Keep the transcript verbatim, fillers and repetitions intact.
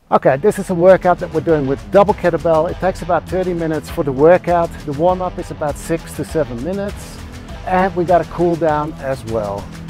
Okay, this is a workout that we're doing with double kettlebell. It takes about thirty minutes for the workout. The warm-up is about six to seven minutes. And we got a cool down as well.